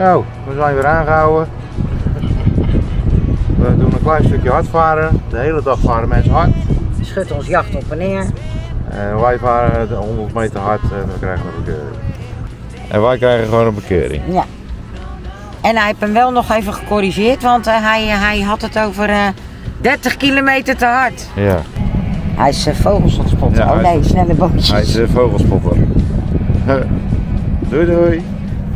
Nou, we zijn weer aangehouden. We doen een klein stukje hardvaren. De hele dag varen mensen hard. We schutten ons jacht op en neer. En wij varen de 100 meter hard en we krijgen een bekeuring. En wij krijgen gewoon een bekeuring. Ja. En hij heeft hem wel nog even gecorrigeerd, want hij had het over 30 kilometer te hard. Ja. Hij is vogelspotter. Ja, oh nee, snelle bootjes. Hij is vogelspotter. Doei doei.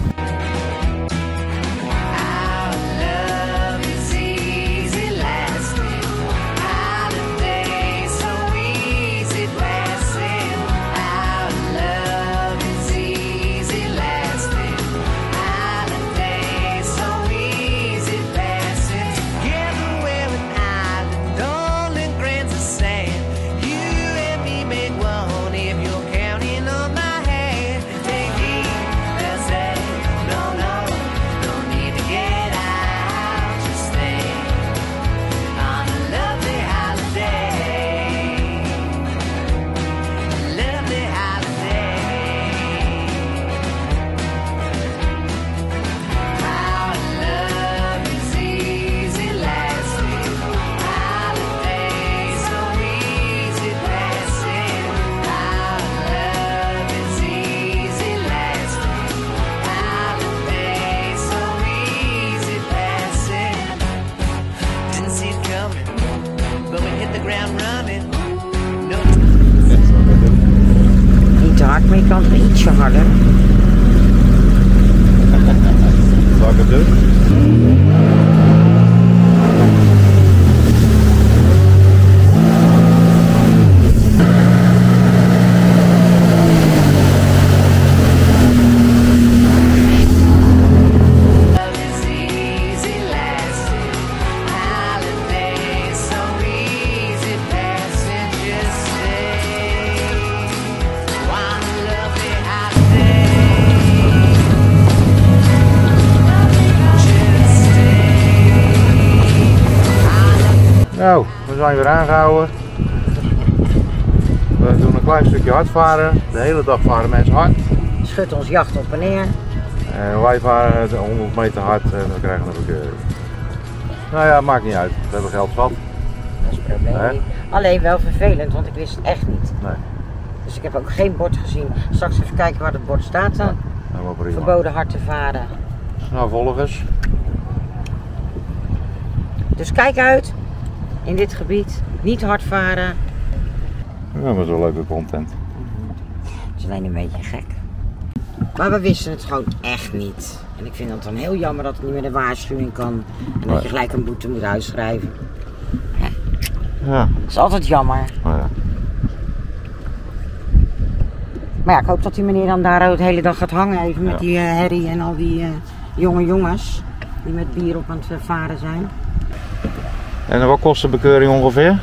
Niet te hard, maar je kan het ietsje harder. Zal ik het doen? Nou, we zijn weer aangehouden. We doen een klein stukje hardvaren. De hele dag varen mensen hard. We schutten ons jacht op en neer. En wij varen de 100 meter hard en we krijgen een bekeuring. Nou ja, maakt niet uit. We hebben geld zat. Dat is het probleem niet. Alleen wel vervelend, want ik wist het echt niet. Nee. Dus ik heb ook geen bord gezien. Straks even kijken waar het bord staat dan. Helemaal prima. Verboden hard te varen. Nou, volgers. Dus kijk uit. In dit gebied. Niet hard varen. Ja, dat is wel leuke content. Het is alleen een beetje gek. Maar we wisten het gewoon echt niet. En ik vind het dan heel jammer dat het niet meer de waarschuwing kan. En dat je gelijk een boete moet uitschrijven. Ja. Dat is altijd jammer. Oh ja. Maar ja, ik hoop dat die meneer dan daar de hele dag gaat hangen even met die herrie en al die jonge jongens. Die met bier op aan het varen zijn. En wat kost de bekeuring ongeveer?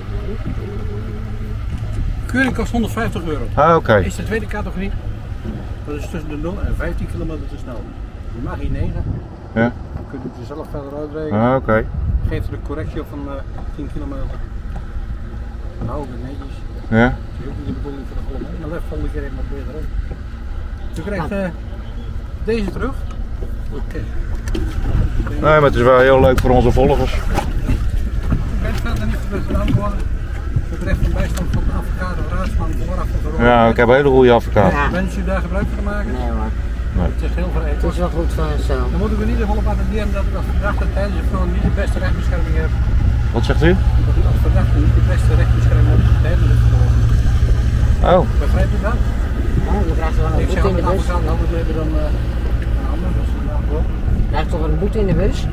De keuring kost €150. Ah, oké. Is de tweede categorie. Dat is tussen de 0 en 15 kilometer te snel. Je mag hier 9. Ja. Dan kun je het er zelf verder uitrekenen. Ah, oké. Geeft er een correctie op van 10 kilometer. Dan hou ik het netjes. Ja. Dat is ook niet de bedoeling voor de volgende. Maar let volgende keer even wat beter op. Je krijgt deze terug. Oké. Nee, maar het is wel heel leuk voor onze volgers. Ik ben verder niet gedaan worden. Betreft een bijstand van de advocaat of raadsman vooraf of erop. Ja, ik heb een hele goede advocaat. Ja. Wensen u daar gebruik van te maken? Nee hoor. Nee. Het is heel veel Het is wel goed van zo. Dan moeten we in ieder geval op attenderen dat u als verdachte tijdens de vrouw niet de beste rechtsbescherming hebt. Wat zegt u? Dat u als verdachte niet de beste rechtsbescherming hebt tijdens het verhoor. Oh. Begrijpt u dat? Oh, je krijgt wel een Ik zeg boete in de altijd bus. advocaat, we hebben dan een ander, dus vandaag wel. Je krijgt toch een boete in de bus?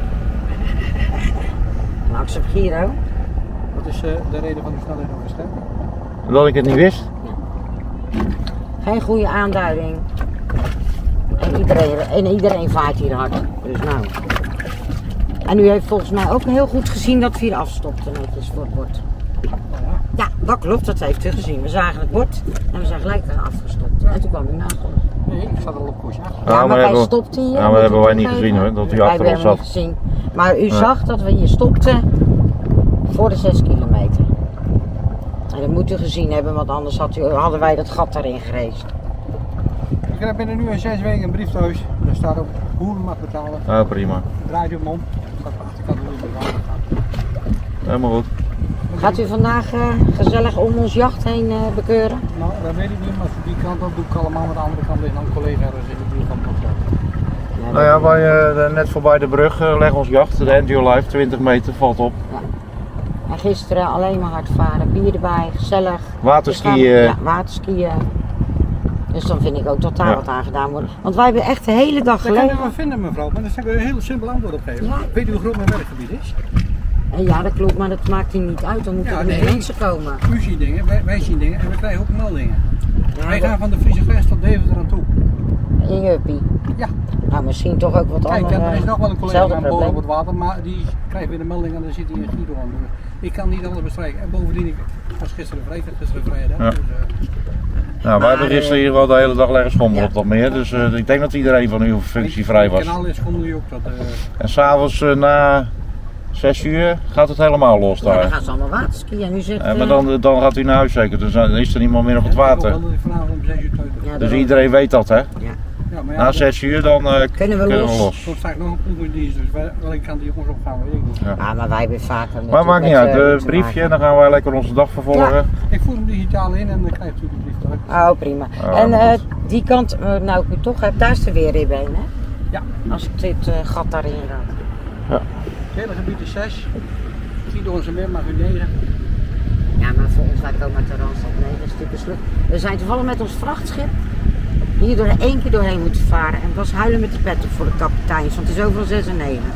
Nou, ik heb Giro. Wat is de reden van die snelheid overschrijding? Dat ik het niet wist? Geen goede aanduiding. En iedereen vaart hier hard. Dus nou. En u heeft volgens mij ook heel goed gezien dat we hier afstopten netjes voor het bord. Ja, dat klopt, dat heeft u gezien. We zagen het bord en we zijn gelijk afgestopt. En toen kwam u naast ons. Nee, ik zat al op koers achter. Ja, maar wij stopten hier. Ja, maar dat hebben wij niet gezien hoor, dat u Wij achter ons hebben zat. niet gezien. Maar u zag dat we hier stopten voor de 6 kilometer. En dat moet u gezien hebben, want anders hadden wij dat gat daarin gereisd. Ik heb binnen nu 6 weken een brief thuis. Daar staat op hoe je mag betalen. Oh, prima. Draait u hem om. Staat op de achterkant hoe je betalen gaat. Helemaal goed. Gaat u vandaag gezellig om ons jacht heen bekeuren? Nou, dat weet ik niet, maar van die kant op doe ik allemaal. Aan de andere kant ligt een collega ergens in de buurt van het jacht. Ja, Nou ja, wij net voorbij de brug leggen ons jacht. De Enjoy Life, 20 meter, valt op. Ja. En gisteren alleen maar hard varen, bier erbij, gezellig. Waterskiën. Ja, waterskiën. Dus dan vind ik ook dat daar wat aan gedaan wordt. Want wij hebben echt de hele dag Dat kan je gelegen. wel vinden mevrouw, maar daar zou ik een heel simpel antwoord op geven. Ja. Weet u hoe groot mijn werkgebied is? En ja, dat klopt, maar dat maakt hier niet uit. Dan moeten Ja, er meer nee. mensen komen. U ziet dingen, wij zien dingen en we krijgen ook meldingen. Ja, Wij dat- gaan van de Friese Vest tot Deventer aan toe. In Juppie. Ja. Nou, misschien toch ook wat Kijk, andere. er is nog wel een collega hetzelfde aan boven op probleem. het water, maar die krijgt weer een melding en dan zit hij in Guido aan. Dus ik kan niet alles bestrijken. En bovendien, ik was gisteren vrijdag. Ja. Dus, Nou, wij hebben gisteren hier wel de hele dag leggen schommel Ja. op dat meer. Dus ik denk dat iedereen van uw functie vrij was. Het kanaal is gewoon nu ook dat. En s'avonds na 6 uur gaat het helemaal los Ja, dan daar. gaan ze allemaal waterskiën. En u zegt. Maar dan gaat u naar huis zeker, dus dan is er niemand meer op het water. Ik wil vanavond om 6 uur thuis. Ja, Dus daarom. iedereen weet dat, hè? Ja. Ja, maar Na 6 uur dan Kunnen we los. Soms sta ik nog een ploeg in dienst, dus welke kant die jongens op gaan, weet ik niet. Ja. Ja, maar wij hebben vaker. Maar natuurlijk maakt niet met, uit, te een briefje, maken. dan gaan wij lekker onze dag vervolgen. Ik voer hem digitaal in en dan krijgt u de brief terug. Oh, prima. Ah, En maar goed. die kant, nou ik u toch heb, daar is de weerrib heen, hè? Ja, Als ik dit gat daarin raak. het hele gebied is 6. Guido onze meer mag u 9. Ja, maar voor ons, wij komen uit de Randstad. Nee, dat is natuurlijk een sluk. We zijn toevallig met ons vrachtschip hier door 1 keer doorheen moeten varen. En het was huilen met de pet op voor de kapiteins, want het is overal 6 en 9.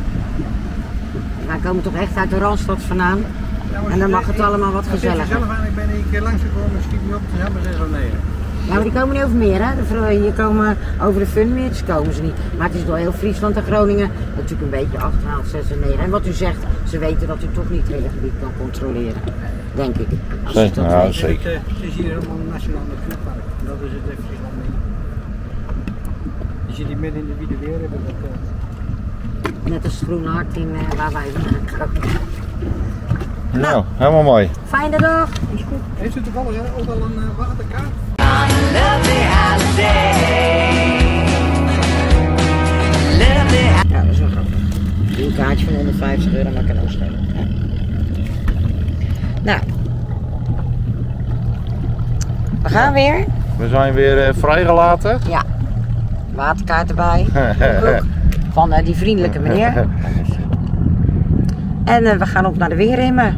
Wij komen toch echt uit de Randstad vandaan. En dan mag het allemaal wat gezelliger. Zelf aan, ik ben een keer langsgekomen, schiet niet op, het is helemaal 6 of 9. Ja, maar die komen niet over meer, hè? Hier komen over de Funmeertjes komen ze niet. Maar het is door heel Friesland en Groningen natuurlijk een beetje achterhaald, 6 en 9. En wat u zegt, ze weten dat u toch niet het hele gebied kan controleren. Denk ik. Als u Zeker, dat nou, weet. zeker. Het is hier helemaal een nationaal natuurpark. Dat is het in Friesland niet. Je ziet die midden in de Wiedeweer hebben dat. Net als Groene Hart in waar wij vandaan komen. Nou, helemaal mooi. Fijne dag! Heeft u toevallig ook al een waterkaart? Ja, dat is wel grappig. Een kaartje van €150, maar kan ook schelen. Ja. Nou. We gaan weer. We zijn weer vrijgelaten. Ja. Waterkaart erbij. Van die vriendelijke meneer. En we gaan op naar de Weerrimmen.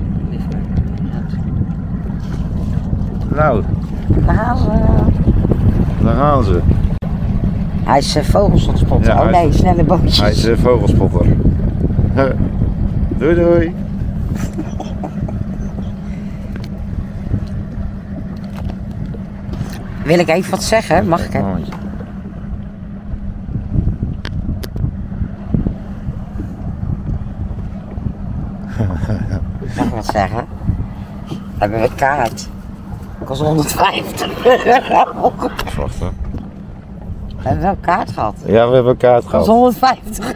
Nou, Daar gaan ze. daar gaan ze. Hij is vogels aan het spotten. Ja, Oh hij nee, is- snelle bootjes. Hij is vogelspotter. Doei doei. Wil ik even wat zeggen? Mag ik? Hè? Oh, Mag ik wat zeggen? We hebben een kaart. Kost €150. wacht hè. We hebben wel een kaart gehad. Ja, we hebben een kaart Kost gehad. €150.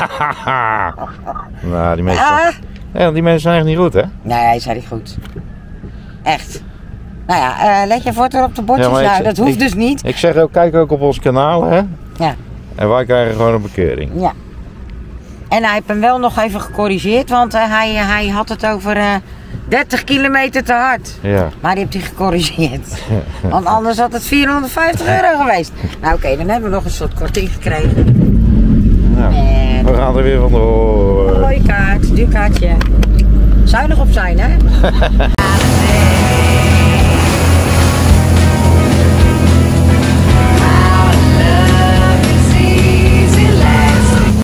Nou, die mensen, Ah. ja, die mensen zijn echt niet goed, hè? Nee, hij zei niet goed. Echt. Nou ja, let je voor op de bordjes. Ja, maar Ja, ik- dat hoeft ik- dus niet. Ik zeg ook, kijk ook op ons kanaal, hè? Ja. En wij krijgen gewoon een bekeuring. Ja. En hij heeft hem wel nog even gecorrigeerd, want hij had het over 30 kilometer te hard. Ja. Maar die heeft hij gecorrigeerd. Want anders had het €450 geweest. Nou oké, dan hebben we nog een soort korting gekregen. Nou, En we gaan er weer vandoor. mooie kaart, duur kaartje. Zuinig op zijn, hè?